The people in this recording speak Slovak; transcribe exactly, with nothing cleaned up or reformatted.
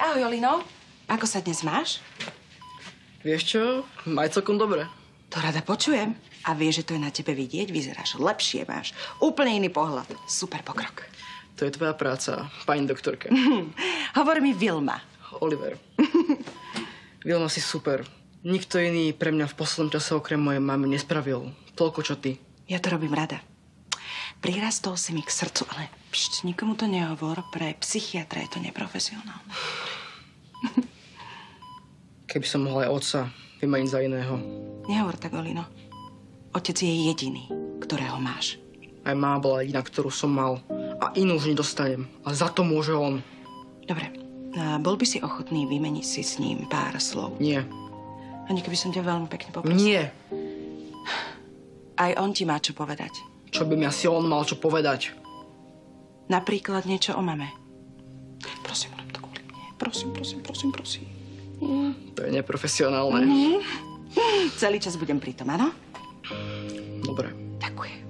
Ahoj, Olino. Ako sa dnes máš? Vieš čo? Maj celkom dobre. To rada počujem. A vieš, že to je na tebe vidieť? Vyzeráš lepšie, máš úplne iný pohľad. Super pokrok. To je tvoja práca, pani doktorka. Hovor mi Vilma. Oliver. Vilma, si super. Nikto iný pre mňa v poslednom čase okrem mojej mamy nespravil toľko, čo ty. Ja to robím rada. Prirastol si mi k srdcu, ale pšt, nikomu to nehovor. Pre psychiatra je to neprofesionálne. Keby som mohla aj otca vymaniť za iného. Nehovor tak, Olino. Otec je jediný, ktorého máš. Aj má bola jediná, ktorú som mal. A inú už nedostanem. A za to môže on. Dobre. A bol by si ochotný vymeniť si s ním pár slov? Nie. Ani keby som ťa veľmi pekne poprosil. Nie. Aj on ti má čo povedať. Čo by mi asi on mal čo povedať? Napríklad niečo o mame. Prosím, len to kvôli mne. Prosím, prosím, prosím, prosím. Mm. To je neprofesionálne. Mm-hmm. Celý čas budem pri tom, áno? Dobre. Ďakujem.